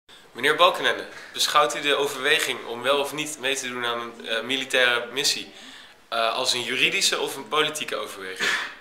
Meneer Balkenende, beschouwt u de overweging om wel of niet mee te doen aan een militaire missie als een juridische of een politieke overweging?